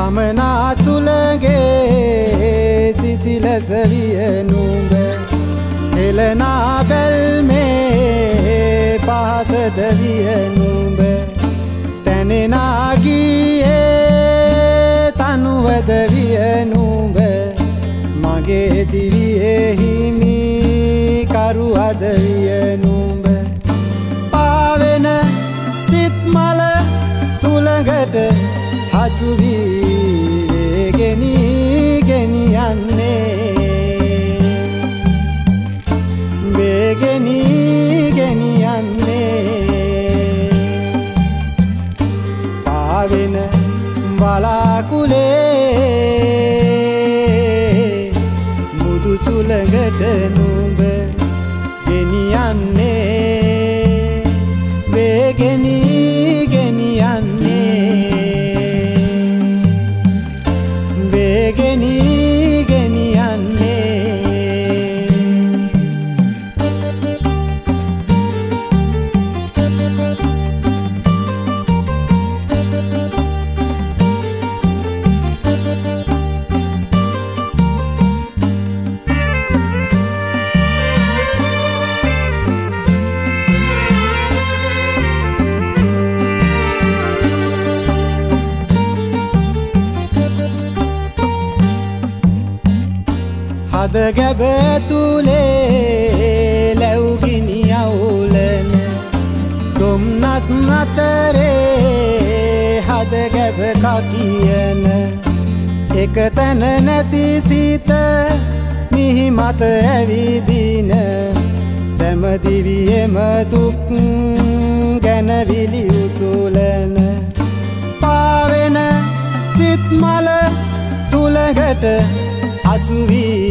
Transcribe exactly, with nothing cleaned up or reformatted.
පමනා සුළගේ සිසිලස විය නුඹ හෙළනා බැල්මේ පහසද විය නුඹ තැනෙනා ගියේ තනුවද විය නුඹ මගේ දිවියේ හිමි කරුවද විය නුඹ පාවෙන සිත් මල සුළඟට හසු වී ගෙනී ගෙනියන්නේ බේගෙනී ගෙනියන්නේ පාවෙන වලාකුලේ මුදු සුළඟට නුඹ ගෙනියන්නේ බේගෙනී ගෙනියන්නේ බේගෙනී ගෙනියන්නේ හද ගැබ තුලේ ලැවුගිනි අවුලන දුම්නස් නතරේ හද ගැබ කකියන එක තැන නැති සිත මිහි මත ඇවිදින සැමදිවියම දුක් ගැන විලි උසුලන පාවෙන සිත් මල සුළඟට හසු වී